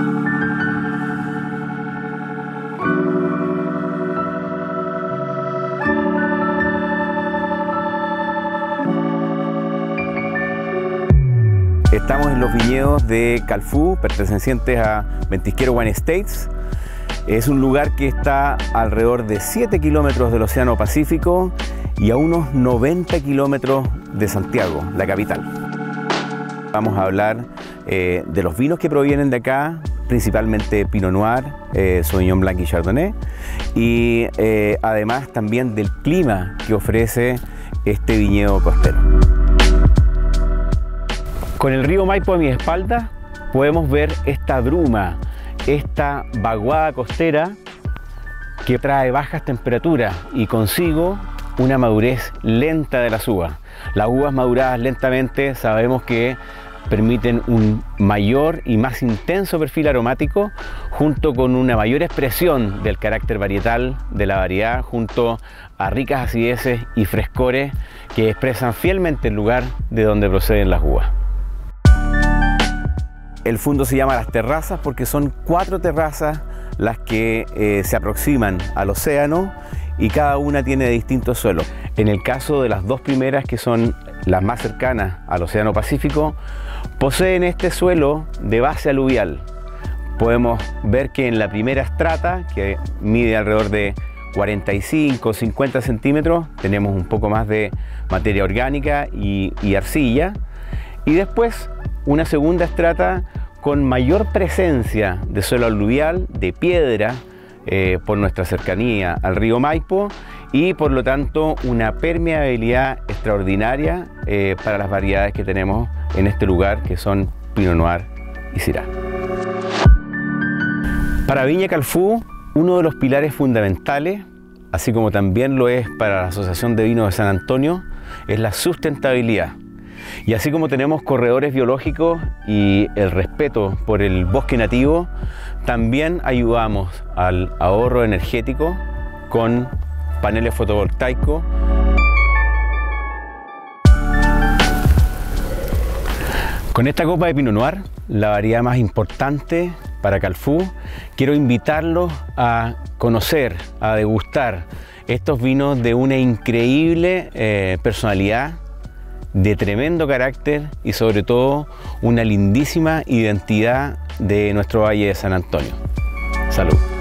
Estamos en los viñedos de Calfú, pertenecientes a Ventisquero Wine Estates. Es un lugar que está alrededor de 7 kilómetros del Océano Pacífico y a unos 90 kilómetros de Santiago, la capital. Vamos a hablar de los vinos que provienen de acá, principalmente Pinot Noir, Sauvignon Blanc y Chardonnay, y además también del clima que ofrece este viñedo costero. Con el río Maipo a mi espalda podemos ver esta bruma, esta vaguada costera que trae bajas temperaturas y consigo una madurez lenta de las uvas. Las uvas maduradas lentamente sabemos que permiten un mayor y más intenso perfil aromático junto con una mayor expresión del carácter varietal de la variedad junto a ricas acideces y frescores que expresan fielmente el lugar de donde proceden las uvas. El fundo se llama Las Terrazas porque son 4 terrazas las que se aproximan al océano y cada una tiene distintos suelos. En el caso de las 2 primeras, que son las más cercanas al Océano Pacífico, poseen este suelo de base aluvial. Podemos ver que en la primera estrata, que mide alrededor de 45 o 50 centímetros, tenemos un poco más de materia orgánica y arcilla. Y después una segunda estrata con mayor presencia de suelo aluvial, de piedra, por nuestra cercanía al río Maipo y por lo tanto una permeabilidad extraordinaria para las variedades que tenemos en este lugar, que son Pinot Noir y Syrah. Para Viña Calfú, uno de los pilares fundamentales, así como también lo es para la Asociación de Vinos de San Antonio, es la sustentabilidad. Y así como tenemos corredores biológicos y el respeto por el bosque nativo, también ayudamos al ahorro energético con paneles fotovoltaicos. Con esta copa de Pinot Noir, la variedad más importante para Calfú, quiero invitarlos a conocer, a degustar estos vinos de una increíble personalidad, de tremendo carácter y sobre todo una lindísima identidad de nuestro Valle de San Antonio. Salud.